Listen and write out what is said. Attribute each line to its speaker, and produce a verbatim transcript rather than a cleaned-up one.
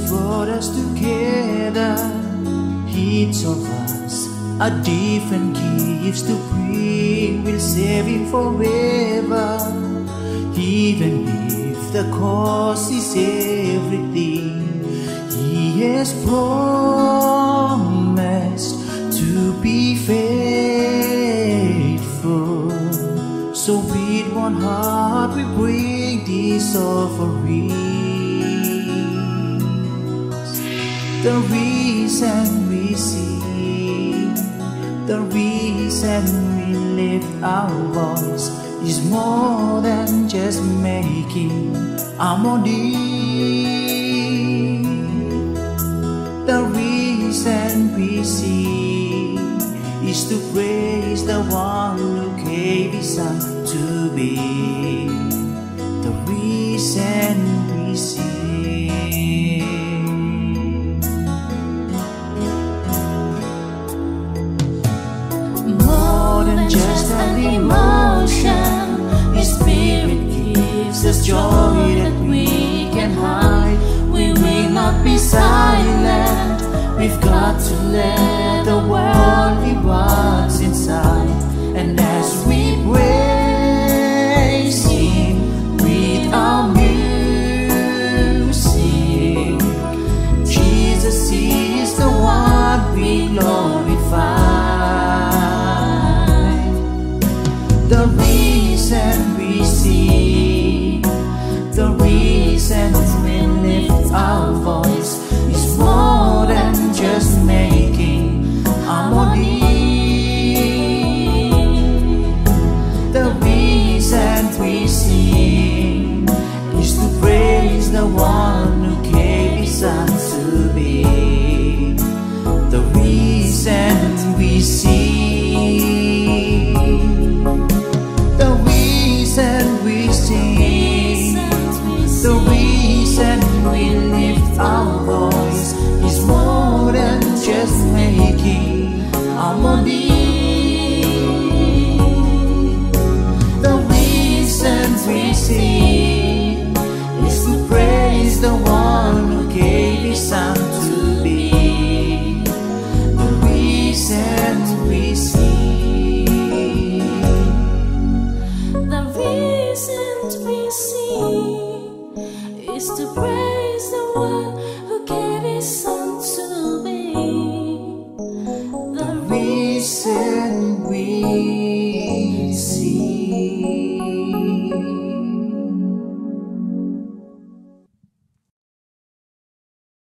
Speaker 1: brought us together. Each of us a different gifts to bring, will save him forever. Even if the cost is everything, he has promised to be faithful. So with one heart we bring these offerings. The reason we sing, the reason we lift our voice is more than just making harmony. The reason we sing is to praise the one who gave his son to be. The reason we sing. More than just an emotion, his spirit gives us joy that we can hide. We will not be silent. We've got to let the world be what's inside. And as we praise him with our music, Jesus is the one we glorify. The reason we sing, the reason we lift our voice is more than just making harmony. The reason we sing is to praise the one who gave his son to be. The reason we sing, the reason we sing, the reason we lift our voice is more than just making harmony. The reason we sing is to praise the one who gave his son to be. The reason we sing,
Speaker 2: the reason we sing is to praise the one who gave his son to be.
Speaker 1: the reason we sing.